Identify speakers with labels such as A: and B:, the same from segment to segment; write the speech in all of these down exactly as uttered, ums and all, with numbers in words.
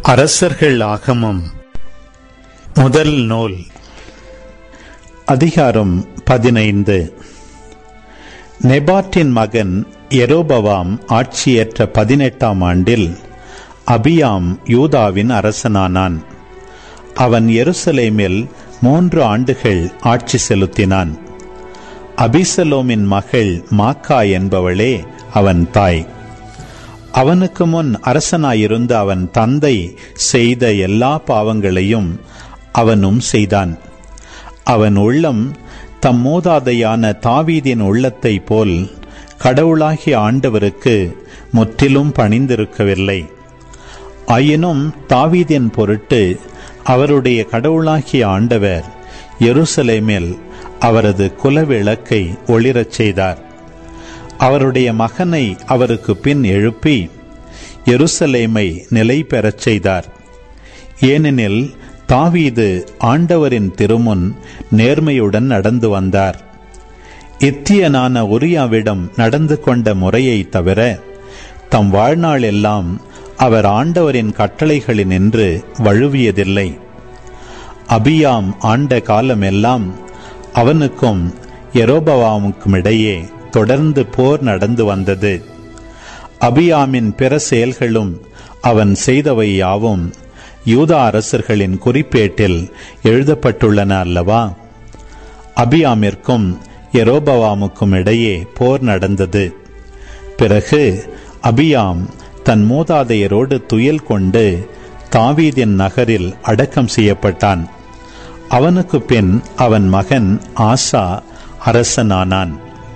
A: அரசர்கள் ஆகமம் முதல் நூல் அதிகாரம் பதினைந்து. நெபாட்டின் மகன் யெரொபெயாம் ஆட்சியேற்ற பதினெட்டாம் ஆண்டில் அபியாம் யூதாவின் அரசனானான். அவன் எருசலேமில் மூன்று ஆண்டுகள் ஆட்சி செலுத்தினான். அபிசலோமின் மகள் மாக்கா என்பவளே அவன் தாய். அவனுக்கு முன் அரசனாயிருந்த அவன் தந்தை செய்த எல்லா பாவங்களையும் அவனும் செய்தான். அவன் உள்ளம் தம் மூதாதையான தாவீதின் உள்ளத்தை போல் கடவுளாகிய ஆண்டவருக்கு முற்றிலும் பணிந்திருக்கவில்லை. ஆயினும் தாவீதின் பொருட்டு அவருடைய கடவுளாகிய ஆண்டவர் எருசலேமில் அவரது குலவிளக்கை ஒளிரச் செய்தார். அவருடைய மகனை அவருக்கு பின் எழுப்பி எருசலேமை நிலை பெறச் செய்தார். ஏனெனில் தாவீது ஆண்டவரின் திருமுன் நேர்மையுடன் நடந்து வந்தார். இத்தியனான உரியாவிடம் நடந்து கொண்ட முறையை தவிர தம் வாழ்நாள் எல்லாம் அவர் ஆண்டவரின் கட்டளைகளினின்று வழுவியதில்லை. அபியாம் ஆண்ட காலமெல்லாம் அவனுக்கும் யெரொபெயாமுக்கும் இடையே தொடர்ந்து போர் நடந்து வந்தது. அபியாமின் பிற செயல்களும் அவன் செய்தவை யாவும் யூதா அரசர்களின் குறிப்பேட்டில் எழுதப்பட்டுள்ளன அல்லவா? அபியாமிற்கும் யெரொபெயாமுக்கும் இடையே போர் நடந்தது. பிறகு அபியாம் தன் மூதாதையரோடு துயில் கொண்டு தாவீதின் நகரில் அடக்கம் செய்யப்பட்டான். அவனுக்கு பின் அவன் மகன் ஆசா அரசனானான்.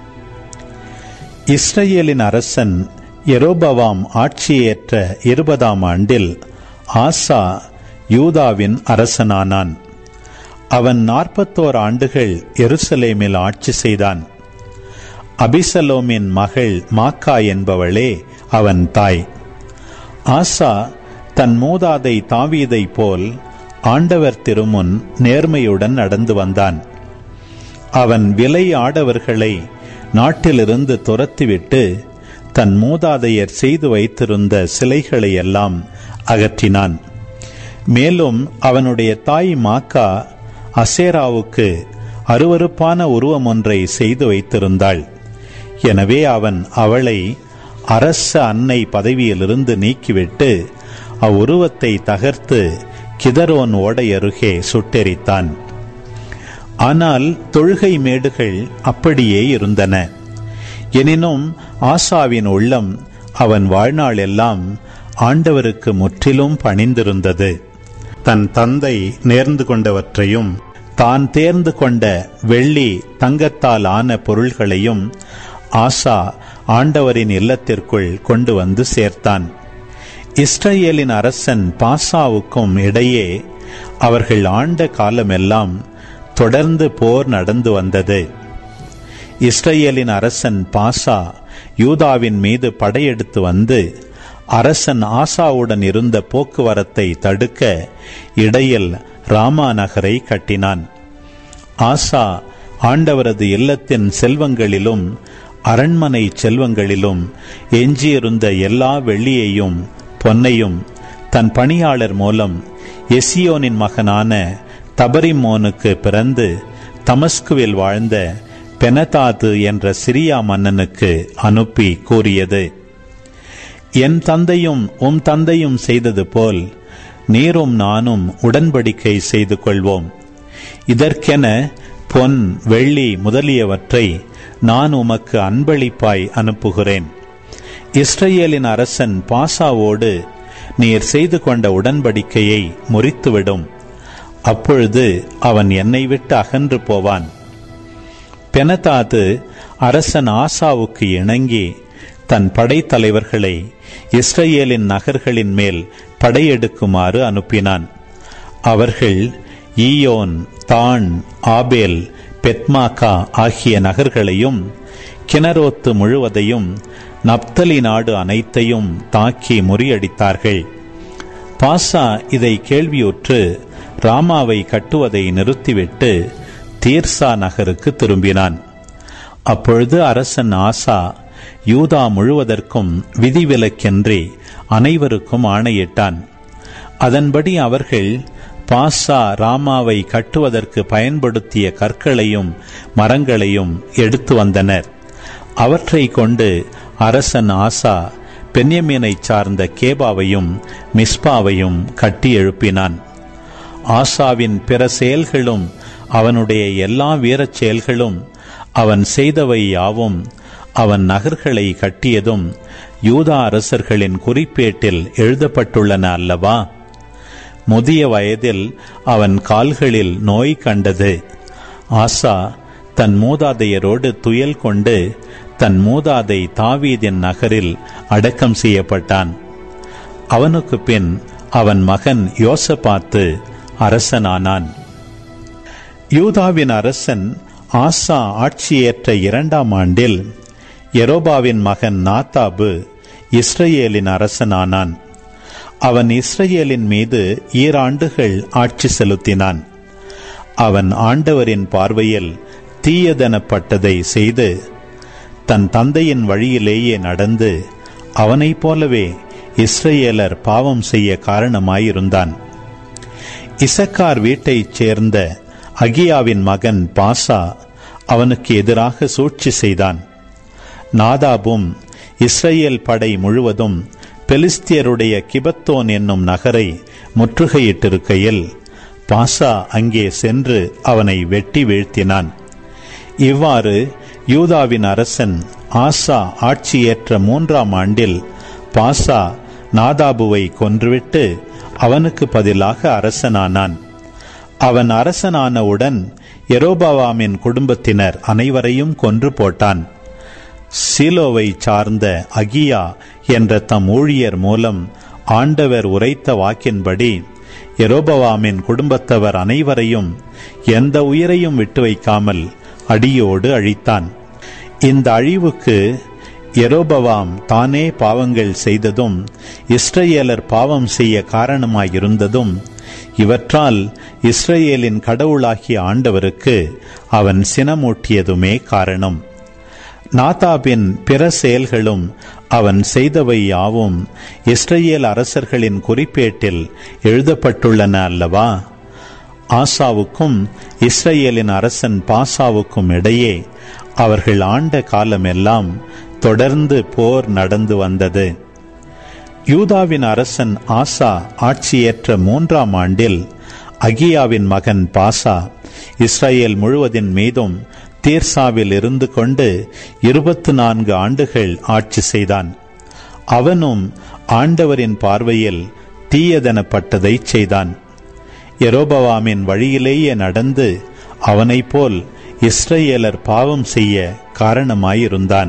A: இஸ்ரேலின் அரசன் யெரொபெயாம் ஆட்சியேற்ற இருபதாம் ஆண்டில் ஆசா யூதாவின் அரசனானான். அவன் நாற்பத்தோரு ஆண்டுகள் எருசலேமில் ஆட்சி செய்தான். அபிசலோமின் மகள் மாக்கா என்பவளே அவன் தாய். ஆசா தன் மூதாதை தாவீதை போல் ஆண்டவர் திருமுன் நேர்மையுடன் நடந்து வந்தான். அவன் விலை ஆடவர்களை நாட்டிலிருந்து துரத்திவிட்டு தன் மூதாதையர் செய்து வைத்திருந்த சிலைகளை எல்லாம் அகற்றினான். மேலும் அவனுடைய தாய் மாக்கா அசேராவுக்கு அருவருப்பான உருவம் ஒன்றை செய்து வைத்திருந்தாள். எனவே அவன் அவளை அரச அன்னை பதவியிலிருந்து நீக்கிவிட்டு அவ்வுருவத்தை தகர்த்து கிதரோன் ஓடை அருகே சுட்டெரித்தான். ஆனால் தொழுகை மேடுகள் அப்படியே இருந்தன. எனினும் ஆசாவின் உள்ளம் அவன் வாழ்நாள் எல்லாம் ஆண்டவருக்கு முற்றிலும் பணிந்திருந்தது. தன் தந்தை நேர்ந்து கொண்டவற்றையும் தான் தேர்ந்து கொண்ட வெள்ளி தங்கத்தால் ஆன பொருள்களையும் ஆசா ஆண்டவரின் இல்லத்திற்குள் கொண்டு வந்து சேர்த்தான். இஸ்ரேலின் அரசன் பாசாவுக்கும் இடையே அவர்கள் ஆண்ட காலமெல்லாம் தொடர்ந்து போர் நடந்து வந்தது. இஸ்ரேலின் அரசன் பாசா யூதாவின் மீது படையெடுத்து வந்து அரசன் ஆசாவுடன் இருந்த போக்குவரத்தை தடுக்க இடையில் ராமா நகரை கட்டினான். ஆசா ஆண்டவரது இல்லத்தின் செல்வங்களிலும் அரண்மனை செல்வங்களிலும் எஞ்சியிருந்த எல்லா வெள்ளியையும் பொன்னையும் தன் பணியாளர் மூலம் எசியோனின் மகனான தபரிமோனுக்கு பிறந்து தமஸ்குவில் வாழ்ந்த பெனதாது என்ற சிரியா மன்னனுக்கு அனுப்பி கூறியது, என் தந்தையும் உம் தந்தையும் செய்தது போல் நீரும் நானும் உடன்படிக்கை செய்து கொள்வோம். இதற்கென பொன் வெள்ளி முதலியவற்றை நான் உமக்கு அன்பளிப்பாய் அனுப்புகிறேன். இஸ்ரேலின் அரசன் பாசாவோடு நீர் செய்து கொண்ட உடன்படிக்கையை முறித்துவிடும். அப்பொழுது அவன் என்னை விட்டு அகன்று போவான். பெனதாது அரசன் ஆசாவுக்கு இணங்கி தன் படைத்தலைவர்களை இஸ்ரேலின் நகர்களின் மேல் படையெடுக்குமாறு அனுப்பினான். அவர்கள் ஈயோன், தான், ஆபேல், பெத்மாக்கா ஆகிய நகர்களையும் கினரோத்து முழுவதையும் நப்தலி நாடு அனைத்தையும் தாக்கி முறியடித்தார்கள். பாசா இதை கேள்வியுற்று ராமாவை கட்டுவதை நிறுத்திவிட்டு தீர்சா நகருக்கு திரும்பினான். அப்பொழுது அரசன் ஆசா யூதா முழுவதற்கும் விதிவிலக்கின்றி அனைவருக்கும் ஆணையிட்டான். அதன்படி அவர்கள் பாசா ராமாவை கட்டுவதற்கு பயன்படுத்திய கற்களையும் மரங்களையும் எடுத்து வந்தனர். அவற்றை கொண்டு அரசன் ஆசா பென்யமீனை சார்ந்த கேபாவையும் மிஸ்பாவையும் கட்டி எழுப்பினான். ஆசாவின் பிற செயல்களும் அவனுடைய எல்லா வீரச் செயல்களும் அவன் செய்தவை யாவும், அவன் நகர்களை கட்டியதும் யூதா அரசர்களின் குறிப்பேட்டில் எழுதப்பட்டுள்ளன அல்லவா? முதிய வயதில் அவன் கால்களில் நோய் கண்டது. ஆசா தன் மூதாதையரோடு துயல் கொண்டு தன் மூதாதை தாவீதின் நகரில் அடக்கம் செய்யப்பட்டான். அவனுக்கு பின் அவன் மகன் யோசபாத்து அரசனானான். யூதாவின் அரசன் ஆசா ஆட்சியேற்ற இரண்டாம் ஆண்டில் யெரோபாவின் மகன் நாத்தாபு இஸ்ரேலின் அரசனானான். அவன் இஸ்ரேலின் மீது ஈராண்டுகள் ஆட்சி செலுத்தினான். அவன் ஆண்டவரின் பார்வையில் தீயதெனப்பட்டதை செய்து தன் தந்தையின் வழியிலேயே நடந்து அவனைப் போலவே இஸ்ரேலர் பாவம் செய்ய காரணமாயிருந்தான். இசக்கார் வீட்டைச் சேர்ந்த அகியாவின் மகன் பாசா அவனுக்கு எதிராக சூழ்ச்சி செய்தான். நாதாபும் இஸ்ரேல் படை முழுவதும் பெலிஸ்தியருடைய கிபத்தோன் என்னும் நகரை முற்றுகையிட்டிருக்கையில் பாசா அங்கே சென்று அவனை வெட்டி வீழ்த்தினான். இவ்வாறு யூதாவின் அரசன் ஆசா ஆட்சியேற்ற மூன்றாம் ஆண்டில் பாசா நாதாபுவை கொன்றுவிட்டு அவனுக்கு பதிலாக அரசனானான். அவன் அரசனானவுடன் யெரோபவாமின் குடும்பத்தினர் அனைவரையும் கொன்று போட்டான். சீலோவை சார்ந்த அகியா என்ற தம் ஊழியர் மூலம் ஆண்டவர் உரைத்த வாக்கின்படி யெரோபவாமின் குடும்பத்தவர் அனைவரையும் எந்த உயிரையும் விட்டு வைக்காமல் அடியோடு அழித்தான். இந்த அழிவுக்கு யெரோபவாம் தானே பாவங்கள் செய்ததும் இஸ்ரேலர் பாவம் செய்ய காரணமாயிருந்ததும் இவற்றால் இஸ்ரேலின் கடவுளாகிய ஆண்டவருக்கு அவன் சினமூட்டியதுமே காரணம். நாதாபின் பிற செயல்களும் அவன் செய்தவை யாவும் இஸ்ரேல் அரசர்களின் குறிப்பேட்டில் எழுதப்பட்டுள்ளன அல்லவா? ஆசாவுக்கும் இஸ்ரேலின் அரசன் பாசாவுக்கும் இடையே அவர்கள் ஆண்ட காலமெல்லாம் தொடர்ந்து போர் நடந்து வந்தது. யூதாவின் அரசன் ஆசா ஆட்சியேற்ற மூன்றாம் ஆண்டில் அகியாவின் மகன் பாசா இஸ்ரேல் முழுவதின் மீதும் தீர்சாவில் இருந்து கொண்டு இருபத்து நான்கு ஆண்டுகள் ஆட்சி செய்தான். அவனும் ஆண்டவரின் பார்வையில் தீயதெனப்பட்டதை செய்தான். யெரோபவாமின் வழியிலேயே நடந்து அவனைப் போல் இஸ்ரேலர் பாவம் செய்ய காரணமாயிருந்தான்.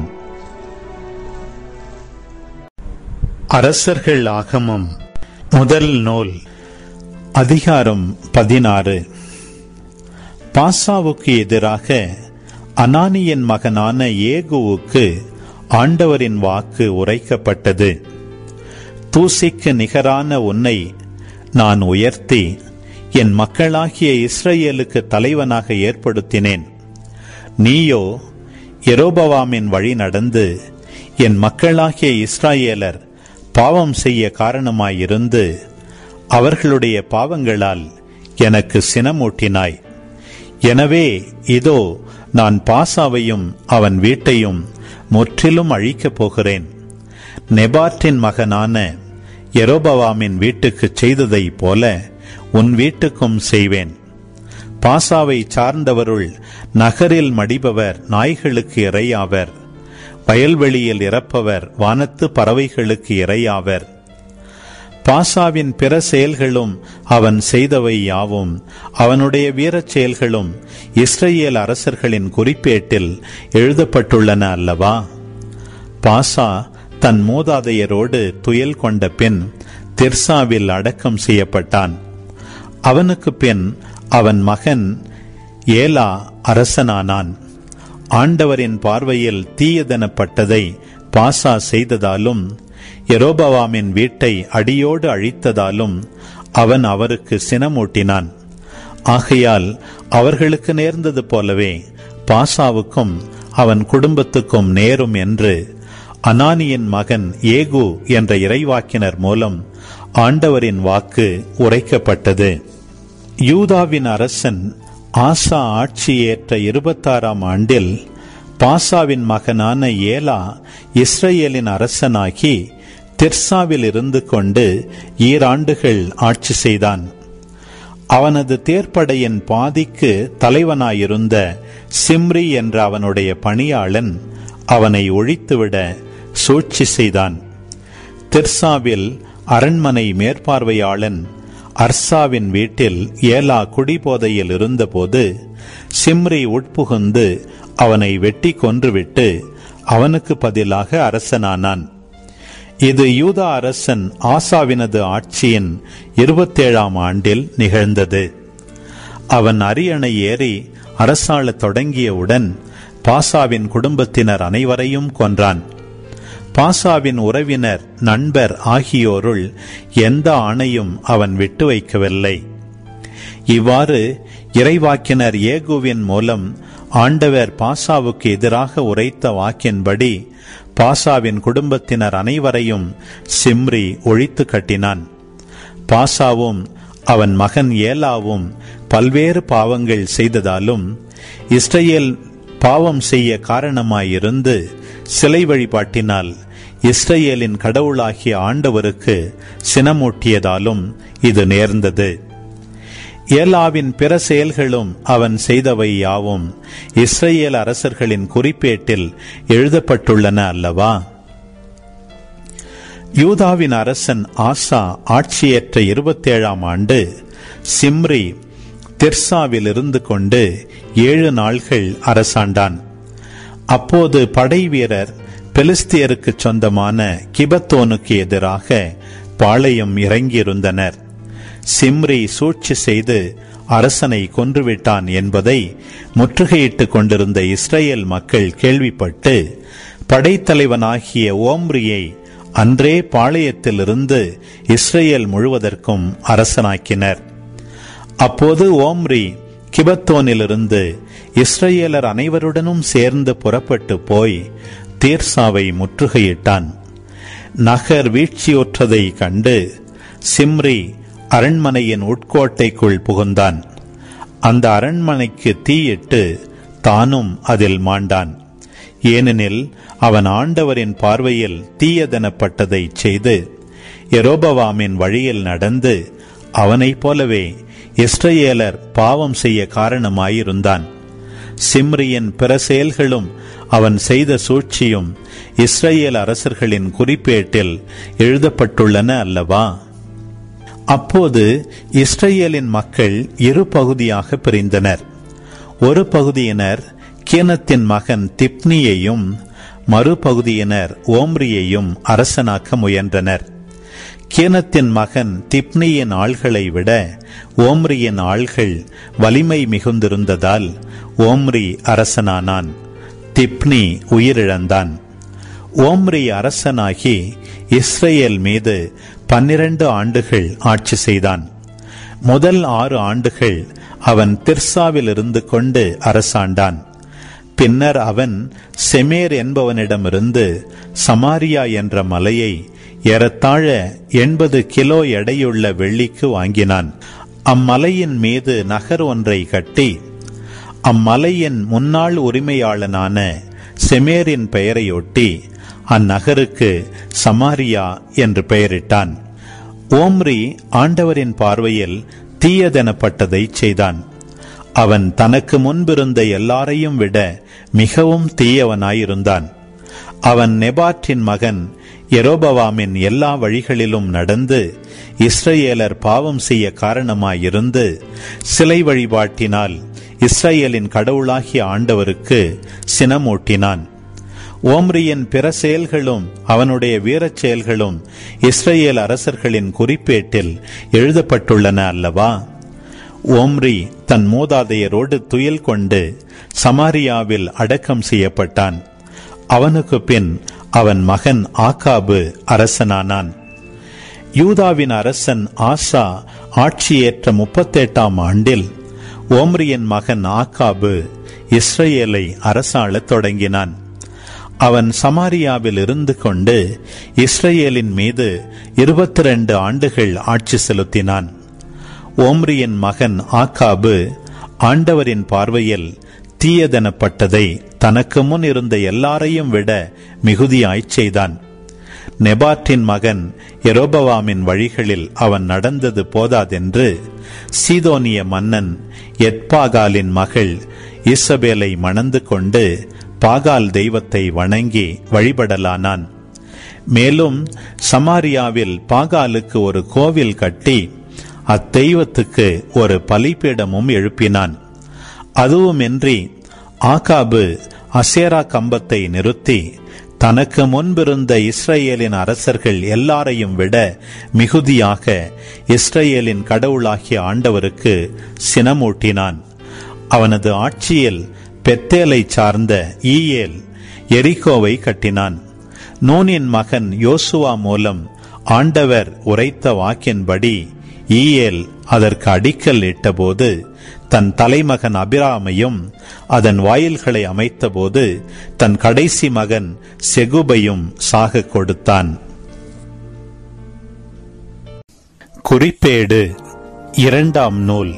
A: அரசர்கள் ஆகமம் முதல் நூல் அதிகாரம் பதினாறு. பாசாவுக்கு எதிராக அனானியின் மகனான ஏகுவுக்கு ஆண்டவரின் வாக்கு உரைக்கப்பட்டது. தூசிக்கு நிகரான உன்னை நான் உயர்த்தி என் மக்களாகிய இஸ்ரேலுக்கு தலைவனாக ஏற்படுத்தினேன். நீயோ யெரோபவாமின் வழி நடந்து என் மக்களாகிய இஸ்ரேலர் பாவம் செய்ய காரணமாயிருந்து அவர்களுடைய பாவங்களால் எனக்கு சினமூட்டினாய். எனவே இதோ நான் பாசாவையும் அவன் வீட்டையும் முற்றிலும் அழிக்கப் போகிறேன். நெபாற்றின் மகனான யெரோபவாமின் வீட்டுக்கு செய்ததைப் போல உன் வீட்டுக்கும் செய்வேன். பாசாவை சார்ந்தவருள் நகரில் மடிபவர் நாய்களுக்கு இரையாவர், வயல்வெளியில் இறப்பவர் வானத்து பறவைகளுக்கு இரையாவர். பாசாவின் பிற செயல்களும் அவன் செய்தவை யாவும் அவனுடைய வீரச் செயல்களும் இஸ்ரேல் அரசர்களின் குறிப்பேட்டில் எழுதப்பட்டுள்ளன அல்லவா? பாசா தன் மூதாதையரோடு துயல் கொண்ட பின் திர்சாவில் அடக்கம் செய்யப்பட்டான். அவனுக்கு பின் அவன் மகன் ஏலா அரசனானான். ஆண்டவரின் பார்வையில் தீயதெனப்பட்டதை பாசா செய்ததாலும் யெரோபவாமின் வீட்டை அடியோடு அழித்ததாலும் அவன் அவருக்கு சினமூட்டினான். ஆகையால் அவர்களுக்கு நேர்ந்தது போலவே பாசாவுக்கும் அவன் குடும்பத்துக்கும் நேரும் என்று அனானியின் மகன் ஏகு என்ற இறைவாக்கினர் மூலம் ஆண்டவரின் வாக்கு உரைக்கப்பட்டது. யூதாவின் அரசன் ஆசா ஆட்சியேற்ற இருபத்தாறாம் ஆண்டில் பாசாவின் மகனான ஏலா இஸ்ரேலின் அரசனாகி திர்சாவில் இருந்து கொண்டு ஈராண்டுகள் ஆட்சி செய்தான். அவனது தேர்ப்படையின் பாதிக்கு தலைவனாயிருந்த சிம்ரி என்ற அவனுடைய பணியாளன் அவனை ஒழித்துவிட சூழ்ச்சி செய்தான். திர்சாவில் அரண்மனை மேற்பார்வையாளன் அர்சாவின் வீட்டில் ஏலா குடிபோதையில் இருந்தபோது சிம்ரி உட்புகுந்து அவனை வெட்டி கொன்றுவிட்டு அவனுக்கு பதிலாக அரசனானான். இது யூதா அரசன் ஆசாவினது ஆட்சியின் இருபத்தேழாம் ஆண்டில் நிகழ்ந்தது. அவன் அரியணை ஏறி அரசாள தொடங்கியவுடன் பாசாவின் குடும்பத்தினர் அனைவரையும் கொன்றான். பாசாவின் உறவினர், நண்பர் ஆகியோருள் எந்த ஆணையும் அவன் விட்டு வைக்கவில்லை. இவ்வாறு இறைவாக்கினர் ஏகுவின் மூலம் ஆண்டவர் பாசாவுக்கு எதிராக உரைத்த வாக்கின்படி பாசாவின் குடும்பத்தினர் அனைவரையும் சிம்ரி ஒழித்து கட்டினான். பாசாவும் அவன் மகன் ஏலாவும் பல்வேறு பாவங்கள் செய்ததாலும் இஸ்ரேல் பாவம் செய்ய காரணமாயிருந்து சிலை வழிபாட்டினால் இஸ்ரேலின் கடவுளாகிய ஆண்டவருக்கு சினமூட்டியதாலும் இது நேர்ந்தது. ஏலாவின் பிற செயல்களும் அவன் செய்தவை யாவும் இஸ்ரேல் அரசர்களின் குறிப்பேட்டில் எழுதப்பட்டுள்ளன அல்லவா? யூதாவின் அரசன் ஆசா ஆட்சியேற்ற இருபத்தேழாம் ஆண்டு சிம்ரி திர்சாவில் இருந்து கொண்டு ஏழு நாள்கள் அரசாண்டான். அப்போது படை வீரர் பெலிஸ்தியருக்கு சொந்தமான கிபத்தோனுக்கு எதிராக பாளையம் இறங்கியிருந்தனர். சிம்ரி சூழ்ச்சி செய்து அரசனை கொன்றுவிட்டான் என்பதை முற்றுகையிட்டுக் கொண்டிருந்த இஸ்ரேல் மக்கள் கேள்விப்பட்டு படைத்தலைவனாகிய ஓம்ரியை அன்றே பாளையத்திலிருந்து இஸ்ரேல் முழுவதற்கும் அரசனாக்கினர். அப்போது ஓம்ரி கிபத்தோனிலிருந்து இஸ்ரேலர் அனைவருடனும் சேர்ந்து புறப்பட்டு போய் தீர்சாவை முற்றுகையிட்டான். நகர் வீழ்ச்சியுற்றதை கண்டு சிம்ரி அரண்மனையின் உட்கோட்டைக்குள் புகுந்தான். அந்த அரண்மனைக்கு தீயிட்டு தானும் அதில் மாண்டான். ஏனெனில் அவன் ஆண்டவரின் பார்வையில் தீயதெனப்பட்டதை செய்து யெரொபெயாமின் வழியில் நடந்து அவனைப் போலவே இஸ்ரேலர் பாவம் செய்ய காரணமாயிருந்தான். சிம்ரியின் பிற செயல்களும் அவன் செய்த சூழ்ச்சியும் இஸ்ரேல் அரசர்களின் குறிப்பேட்டில் எழுதப்பட்டுள்ளன அல்லவா? அப்போது இஸ்ரேலின் மக்கள் இரு பகுதியாக பிரிந்தனர். ஒரு பகுதியினர் கீனத்தின் மகன் திப்னியையும் மறுபகுதியினர் ஓம்ரியையும் அரசனாக்க முயன்றனர். கீனத்தின் மகன் திப்னியின் ஆள்களை விட ஓம்ரியின் ஆள்கள் வலிமை மிகுந்திருந்ததால் ஓம்ரி அரசனானான். திப்னி உயிரிழந்தான். ஓம்ரி அரசனாகி இஸ்ரேல் மீது பன்னிரண்டு ஆண்டுகள் ஆட்சி செய்தான். முதல் ஆறு ஆண்டுகள் அவன் திர்சாவில் இருந்து கொண்டு அரசாண்டான். பின்னர் அவன் செமேர் என்பவனிடமிருந்து சமாரியா என்ற மலையை ஏறத்தாழ எண்பது கிலோ எடையுள்ள வெள்ளிக்கு வாங்கினான். அம்மலையின் மீது நகர் ஒன்றை கட்டி அம்மலையின் முன்னாள் உரிமையாளனான செமேரின் பெயரையொட்டி அந்நகருக்கு சமாரியா என்று பெயரிட்டான். ஓம்ரி ஆண்டவரின் பார்வையில் தீயதெனப்பட்டதை செய்தான். அவன் தனக்கு முன்பிருந்த எல்லாரையும் விட மிகவும் தீயவனாயிருந்தான். அவன் நெபாற்றின் மகன் யெரொபெயாமின் எல்லா வழிகளிலும் நடந்து இஸ்ரேலர் பாவம் செய்ய காரணமாயிருந்து சிலை வழிபாட்டினால் இஸ்ரேலின் கடவுளாகிய ஆண்டவருக்கு சினமூட்டினான். ஓம்ரியின் பிற செயல்களும் அவனுடைய வீரச் செயல்களும் இஸ்ரேல் அரசர்களின் குறிப்பேட்டில் எழுதப்பட்டுள்ளன அல்லவா? ஓம்ரி தன் மூதாதையரோடு துயில் கொண்டு சமாரியாவில் அடக்கம் செய்யப்பட்டான். அவனுக்கு பின் அவன் மகன் ஆகாபு அரசனானான். யூதாவின் அரசன் ஆசா ஆட்சியேற்ற முப்பத்தெட்டாம் ஆண்டில் ஓம்ரியின் மகன் ஆகாபு இஸ்ரேலை அரசாளத் தொடங்கினான். அவன் சமாரியாவில் இருந்து கொண்டு இஸ்ரேலின் மீது இருபத்தி இரண்டு ஆண்டுகள் ஆட்சி செலுத்தினான். ஓம்ரியின் மகன் ஆகாபு ஆண்டவரின் பார்வையில் தீயதெனப்பட்டதை தனக்கு முன் இருந்த எல்லாரையும் விட மிகுதியாய்ச் செய்தான். நெபாற்றின் மகன் எரோபவாமின் வழிகளில் அவன் நடந்தது போதாதென்று சீதோனிய மன்னன் எத்பாகாலின் மகள் இசபேலை மணந்து கொண்டு பாகால் தெய்வத்தை வணங்கி வழிபடலானான். மேலும் சமாரியாவில் பாகாலுக்கு ஒரு கோவில் கட்டி அத்தெய்வத்துக்கு ஒரு பலிபீடமும் எழுப்பினான். அதுவுமின்றி ஆகாபு அசேரா கம்பத்தை நிறுத்தி தனக்கு முன்பிருந்த இஸ்ரேலின் அரசர்கள் எல்லாரையும் விட மிகுதியாக இஸ்ரேலின் கடவுளாகிய ஆண்டவருக்கு சினமூட்டினான். அவனது ஆட்சியில் பெத்தேலை சார்ந்த ஈயேல் எரிகோவை கட்டினான். நூனின் மகன் யோசுவா மூலம் ஆண்டவர் உரைத்த வாக்கின்படி ஈயேல் அதற்கு அடிக்கல் இட்டபோது தன் தலைமகன் அபிராமையும் அதன் வாயில்களை அமைத்தபோது தன் கடைசி மகன் செகுபையும் சாக கொடுத்தான். குறிப்பேடு இரண்டாம் நூல்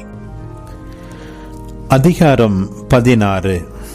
A: அதிகாரம் பதினாறு.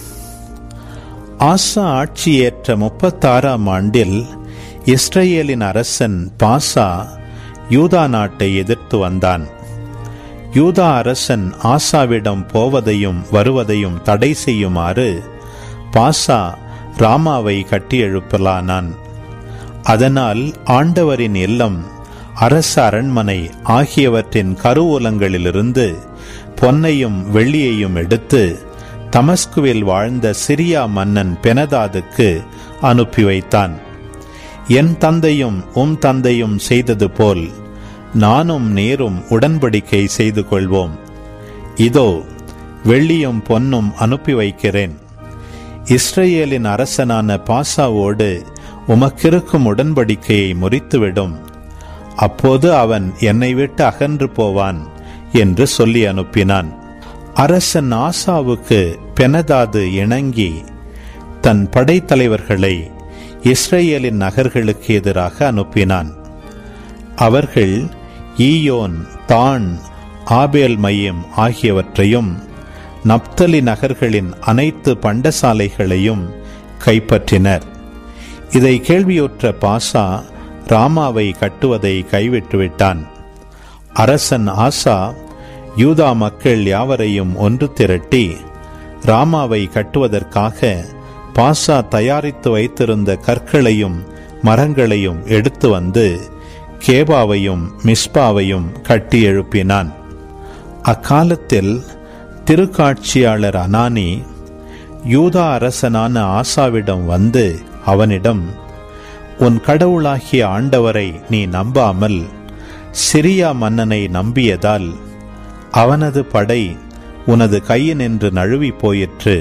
A: ஆசா ஆட்சியேற்ற முப்பத்தாறாம் ஆண்டில் இஸ்ரேலின் அரசன் பாசா யூதா நாட்டை எதிர்த்து வந்தான். யூதா அரசன் ஆசாவிடம் போவதையும் வருவதையும் தடை செய்யுமாறு பாசா ராமாவை கட்டியெழுப்பலானான். அதனால் ஆண்டவரின் இல்லம், அரச அரண்மனை ஆகியவற்றின் கருவூலங்களிலிருந்து பொன்னையும் வெள்ளியையும் எடுத்து தமஸ்குவில் வாழ்ந்த சிரியா மன்னன் பெனதாதுக்கு அனுப்பி வைத்தான். என் தந்தையும் உம் தந்தையும் செய்தது போல் நானும் நீரும் உடன்படிக்கை செய்து கொள்வோம். இதோ வெள்ளியும் பொன்னும் அனுப்பி வைக்கிறேன். இஸ்ரேலின் அரசனான பாசாவோடு உமக்கிருக்கும் உடன்படிக்கையை முறித்துவிடும். அப்போது அவன் என்னை விட்டு அகன்று போவான் என்று சொல்லி அனுப்பினான். அரசன் ஆசாவுக்கு பெனதாது இணங்கி தன் படைத்தலைவர்களை இஸ்ரேலின் நகர்களுக்கு எதிராக அனுப்பினான். அவர்கள் ஈயோன், தான், ஆபேல் மையம் ஆகியவற்றையும் நப்தலி நகர்களின் அனைத்து பண்டசாலைகளையும் கைப்பற்றினர். இதை கேள்வியுற்ற பாசா ராமாவை கட்டுவதை கைவிட்டுவிட்டான். அரசன் ஆசா யூதா மக்கள் யாவரையும் ஒன்று திரட்டி ராமாவை கட்டுவதற்காக பாசா தயாரித்து வைத்திருந்த கற்களையும் மரங்களையும் எடுத்து வந்து கேபாவையும் மிஸ்பாவையும் கட்டி எழுப்பினான். அக்காலத்தில் திருக்காட்சியாளர் அனானி யூதா அரசனான ஆசாவிடம் வந்து அவனிடம், உன் கடவுளாகிய ஆண்டவரை நீ நம்பாமல் சிரியா மன்னனை நம்பியதால் அவனது படை உனது கையினின்று நழுவி போயிற்று.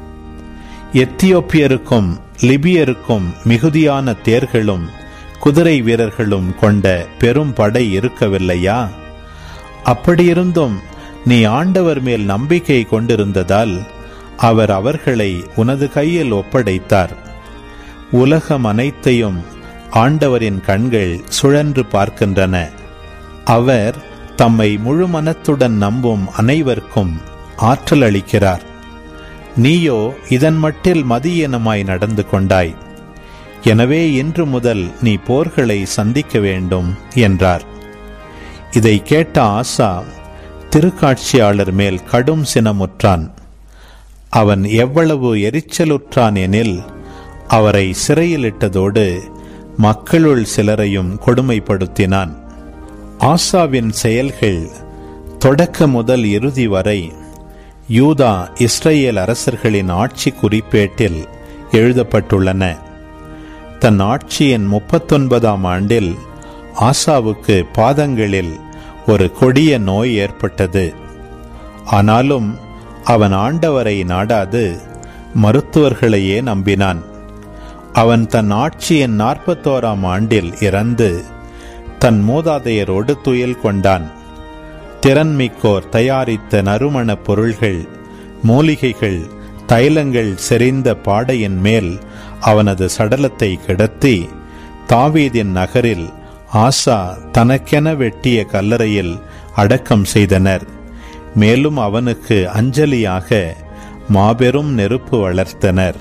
A: எத்தியோப்பியருக்கும் லிபியருக்கும் மிகுதியான தேர்களும் குதிரை வீரர்களும் கொண்ட பெரும் படை இருக்கவில்லையா? அப்படியிருந்தும் நீ ஆண்டவர் மேல் நம்பிக்கை கொண்டிருந்ததால் அவர் அவர்களை உனது கையில் ஒப்படைத்தார். உலகம் அனைத்தையும் ஆண்டவரின் கண்கள் சுழன்று பார்க்கின்றன. அவர் தம்மை முழு மனத்துடன் நம்பும் அனைவருக்கும் ஆற்றல் அளிக்கிறார். நீயோ இதன் மட்டில் மதியீனமாய் நடந்து கொண்டாய். எனவே இன்று முதல் நீ போர்களை சந்திக்க வேண்டும் என்றார். இதை கேட்ட ஆசா திருக்காட்சியாளர் மேல் கடும் சினமுற்றான். அவன் எவ்வளவு எரிச்சலுற்றான் எனில் அவரை சிறையிலிட்டதோடு மக்களுள் சிலரையும் கொடுமைப்படுத்தினான். ஆசாவின் செயல்கள் தொடக்க முதல் இறுதி வரை யூதா இஸ்ரேல் அரசர்களின் ஆட்சி குறிப்பேட்டில் எழுதப்பட்டுள்ளன. தன் ஆட்சியின் முப்பத்தொன்பதாம் ஆண்டில் ஆசாவுக்கு பாதங்களில் ஒரு கொடிய நோய் ஏற்பட்டது. ஆனாலும் அவன் ஆண்டவரை நாடாது மருத்துவர்களையே நம்பினான். அவன் தன் ஆட்சியின் நாற்பத்தோராம் ஆண்டில் இறந்து தன் மூதாதையரோடு துயில் கொண்டான். திறன்மிக்கோர் தயாரித்த நறுமண பொருள்கள், மூலிகைகள், தைலங்கள் செறிந்த பாடையின் மேல் அவனது சடலத்தை கிடத்தி தாவீதின் நகரில் ஆசா தனக்கென வெட்டிய கல்லறையில் அடக்கம் செய்தனர். மேலும் அவனுக்கு அஞ்சலியாக மாபெரும் நெருப்பு வளர்த்தனர்.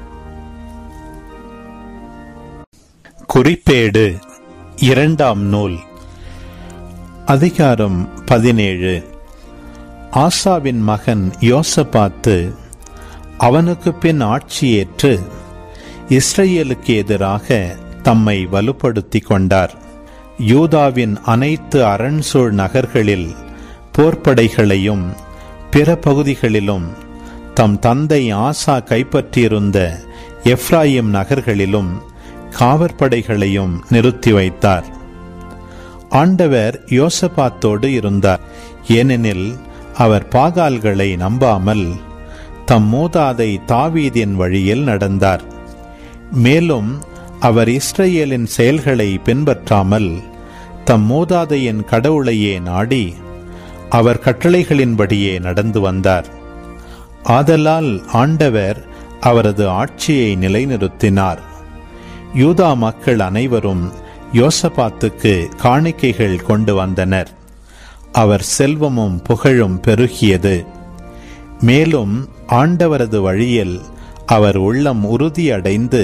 A: குறிப்பேடு இரண்டாம் நூல், அதிகாரம் பதினேழு. ஆசாவின் மகன் யோசபாத்து அவனுக்கு பின் ஆட்சியேற்று இஸ்ரேலுக்கு எதிராக தம்மை வலுப்படுத்திக் கொண்டார். யூதாவின் அனைத்து அரண்சூழ் நகர்களில் போர்ப்படைகளையும் பிற பகுதிகளிலும் தம் தந்தை ஆசா கைப்பற்றியிருந்த எப்ராயிம் நகர்களிலும் காவற்படைகளையும் நிறுத்தி வைத்தார். ஆண்டவர் யோசபாத்தோடு இருந்தார். ஏனெனில் அவர் பாகால்களை நம்பாமல் தம் மூதாதை தாவீதின் வழியில் நடந்தார். மேலும் அவர் இஸ்ரேலின் செயல்களை பின்பற்றாமல் தம் மூதாதையின் கடவுளையே நாடி அவர் கட்டளைகளின்படியே நடந்து வந்தார். ஆதலால் ஆண்டவர் அவரது ஆட்சியை நிலைநிறுத்தினார். யூதா மக்கள் அனைவரும் யோசபாத்துக்கு காணிக்கைகள் கொண்டு வந்தனர். அவர் செல்வமும் புகழும் பெருகியது. மேலும் ஆண்டவரது வழியில் அவர் உள்ளம் உறுதியடைந்து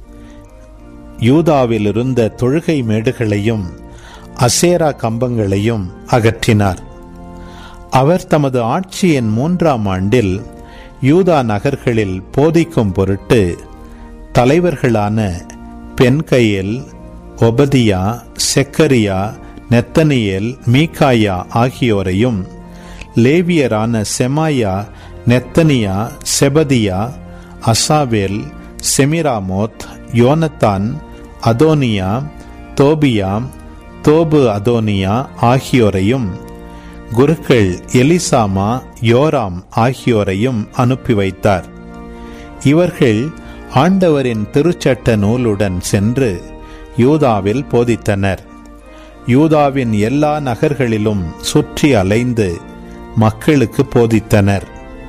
A: யூதாவில் இருந்த தொழுகை மேடுகளையும் அசேரா கம்பங்களையும் அகற்றினார். அவர் தமது ஆட்சியின் மூன்றாம் ஆண்டில் யூதா நகர்களில் போதிக்கும் பொருட்டு தலைவர்களான பென்கையேல், ஒபதியா, செக்கரியா, நெத்தனியேல், மீகாயா ஆகியோரையும் லேவியரான செமாயா, நெத்தனியா, செபதியா, அசாவேல், செமிராமோத், யோனத்தான், அதோனியா, தோபியா, தோபு அதோனியா ஆகியோரையும் குருக்கள் எலிசாமா, யோராம் ஆகியோரையும் அனுப்பி வைத்தார். இவர்கள் ஆண்டவரின் திருச்சட்ட நூலுடன் சென்று யூதாவில் போதித்தனர். யூதாவின் எல்லா நகர்களிலும் சுற்றி அலைந்து மக்களுக்கு போதித்தனர்.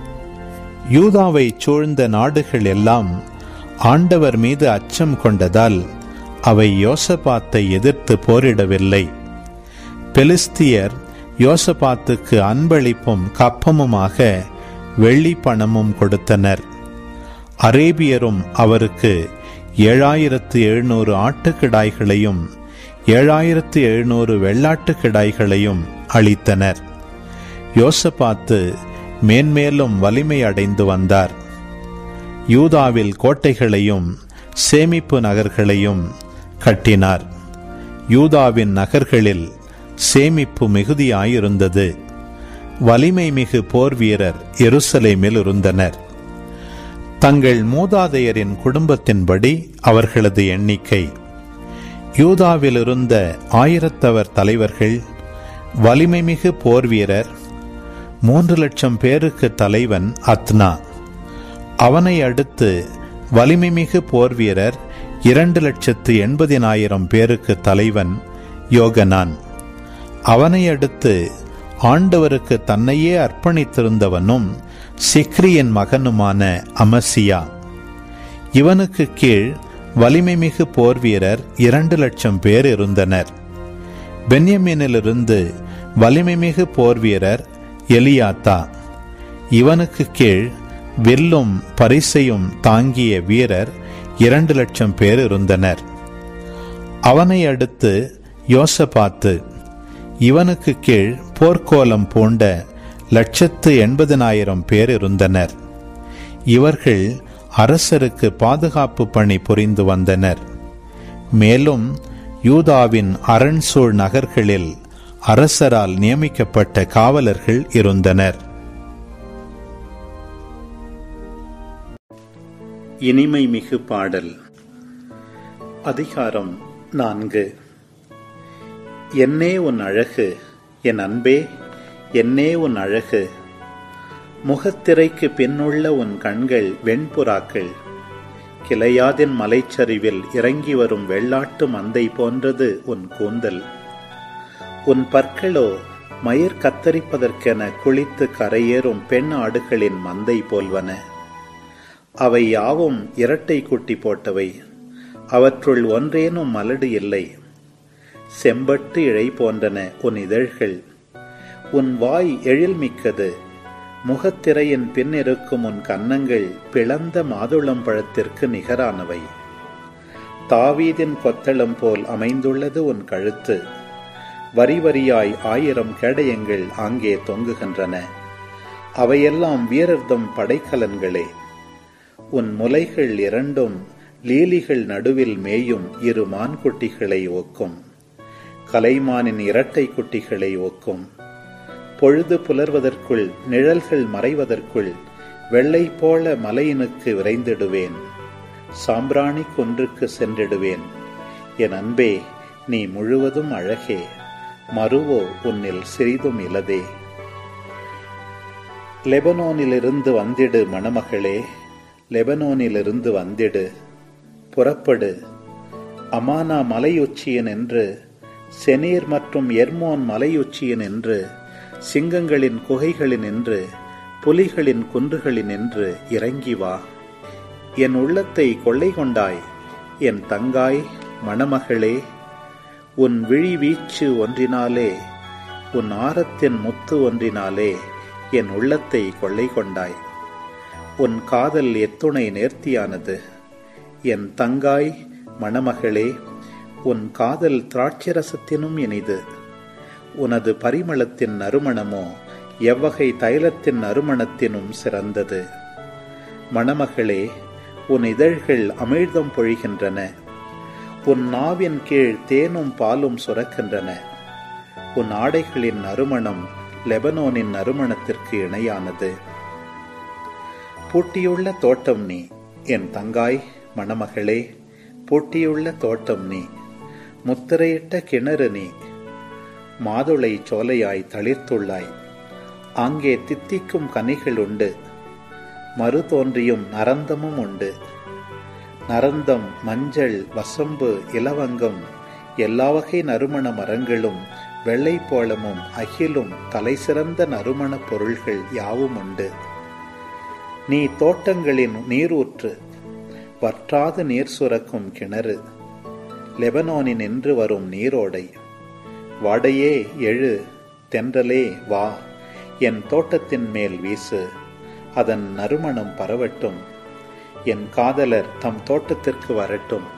A: யூதாவை சூழ்ந்த நாடுகள் எல்லாம் ஆண்டவர் மீது அச்சம் கொண்டதால் அவை யோசபாத்தை எதிர்த்து போரிடவில்லை. பெலிஸ்தியர் யோசபாத்துக்கு அன்பளிப்பும் கப்பமுமாக வெள்ளி பணமும் கொடுத்தனர். அரேபியரும் அவருக்கு ஏழாயிரத்து எழுநூறு ஆட்டுக்கிடாய்களையும் ஏழாயிரத்து எழுநூறு வெள்ளாட்டு கிடாய்களையும் அளித்தனர். யோசபாத்து மேன்மேலும் வலிமை அடைந்து வந்தார். யூதாவில் கோட்டைகளையும் சேமிப்பு நகர்களையும் கட்டினார். யூதாவின் நகர்களில் சேமிப்பு மிகுதியாயிருந்தது. வலிமை மிகு போர் வீரர் எருசலேமில் இருந்தனர். தங்கள் மூதாதையரின் குடும்பத்தின்படி அவர்களது எண்ணிக்கை: யூதாவில் இருந்த ஆயிரத்தவர் தலைவர்கள், வலிமை மிகு போர் வீரர், மூன்று லட்சம் பேருக்கு தலைவன் அத்னா. அவனை அடுத்து வலிமை மிகு போர் வீரர் இரண்டு லட்சத்து எண்பதினாயிரம் பேருக்கு தலைவன் யோகனான். அவனை அடுத்து ஆண்டவருக்கு தன்னையே அர்ப்பணித்திருந்தவனும் சிக்ரியின் மகனுமான அமசியா. இவனுக்கு கீழ் வலிமை மிகு போர் வீரர் இரண்டு லட்சம் பேர் இருந்தனர். பென்யமீனிலிருந்து வலிமை மிகு போர் வீரர் எலியாத்தா. இவனுக்கு கீழ் வில்லும் பரிசையும் தாங்கிய வீரர் இரண்டு லட்சம் பேர் இருந்தனர். அவனை அடுத்து யோசபாத்து. இவனுக்கு கீழ் போர்க்கோலம் பூண்ட லட்சத்து எண்பதினாயிரம் பேர் இருந்தனர். இவர்கள் அரசருக்கு பாதுகாப்பு பணி புரிந்து வந்தனர். மேலும் யூதாவின் அரண்சூழ் நகர்களில் அரசரால் நியமிக்கப்பட்ட காவலர்கள் இருந்தனர். இனிமை மிகு பாடல். அதிகாரம் நான்கு. என்னே உன் அழகு, என் அன்பே, என்னே உன் அழகு. முகத்திரைக்கு பின்னுள்ள உன் கண்கள் வெண்புறாக்கள். கிளையாதின் மலைச்சரிவில் இறங்கி வரும் வெள்ளாட்டு மந்தை போன்றது உன் கூந்தல். உன் பற்களோ மயிர் கத்தரிப்பதற்கென குளித்து கரையேறும் பெண் ஆடுகளின் மந்தை போல்வன. அவை யாவும் இரட்டை குட்டி போட்டவை. அவற்றுள் ஒன்றேனும் மலடு இல்லை. செம்பட்டு இழை போன்றன உன் இதழ்கள். உன் வாய் எழில்மிக்கது. முகத்திரையின் பின் இருக்கும் உன் கன்னங்கள் பிளந்த மாதுளம் பழத்திற்கு நிகரானவை. தாவீதின் கொத்தளம் போல் அமைந்துள்ளது உன் கழுத்து. வரி வரியாய் ஆயிரம் கேடயங்கள் அங்கே தொங்குகின்றன. அவையெல்லாம் வீரர்தம் படைக்கலன்களே. உன் முலைகள் இரண்டும் லீலிகள் நடுவில் மேயும் இரு மான்குட்டிகளை ஒக்கும். கலைமானின் இரட்டை குட்டிகளை ஒக்கும். பொழுது புலர்வதற்குள், நிழல்கள் மறைவதற்குள் வெள்ளை போல மலையினுக்கு விரைந்திடுவேன். சாம்பிராணி குன்றுக்கு சென்றிடுவேன். என் அன்பே, நீ முழுவதும் அழகே. மறுவோ உன்னில் சிறிதும் இலதே. லெபனோனிலிருந்து வந்திடு மணமகளே, லெபனோனிலிருந்து வந்திடு. புறப்படு. அமானா மலையுச்சியன் என்று, செனீர் மற்றும் எர்மோன் மலையுச்சியன் என்று, சிங்கங்களின் குகைகளின் என்று, புலிகளின் குன்றுகளின் என்று இறங்கி வா. என் உள்ளத்தை கொள்ளை கொண்டாய் என் தங்காய் மணமகளே. உன் விழி வீச்சு ஒன்றினாலே, உன் ஆரத்தின் முத்து ஒன்றினாலே என் உள்ளத்தை கொள்ளை கொண்டாய். உன் காதல் எத்துணை நேர்த்தியானது என் தங்காய் மணமகளே. உன் காதல் திராட்சரசத்தினும் இனிது. உனது பரிமளத்தின் நறுமணமோ எவ்வகை தைலத்தின் நறுமணத்தினும் சிறந்தது. மணமகளே, உன் இதழ்கள் அமிழ்தம் பொழிகின்றன. உன் நாவின் கீழ் தேனும் பாலும் சுரக்கின்றன. உன் ஆடைகளின் நறுமணம் லெபனோனின் நறுமணத்திற்கு இணையானது. பூட்டியுள்ள தோட்டம் நீ என் தங்காய் மணமகளே. பூட்டியுள்ள தோட்டம் நீ. முத்திரையிட்ட கிணறு நீ. மாதுளை சோலையாய் தளிர்த்துள்ளாய். அங்கே தித்திக்கும் கனிகள் உண்டு. மறு தோன்றியும் நரந்தமும் உண்டு. நரந்தம், மஞ்சள், வசம்பு, இலவங்கம், எல்லா வகை நறுமண மரங்களும் வெள்ளை போளமும் அகிலும் தலை சிறந்த நறுமண பொருள்கள் யாவும் உண்டு. நீ தோட்டங்களின் நீரூற்று, வற்றாது நீர் சுரக்கும் கிணறு, லெபனோனின் நின்று வரும் நீரோடை. வாடையே எழு, தென்றலே வா, என் தோட்டத்தின் மேல் வீசு, அதன் நறுமணம் பரவட்டும். என் காதலர் தம் தோட்டத்திற்கு வரட்டும்.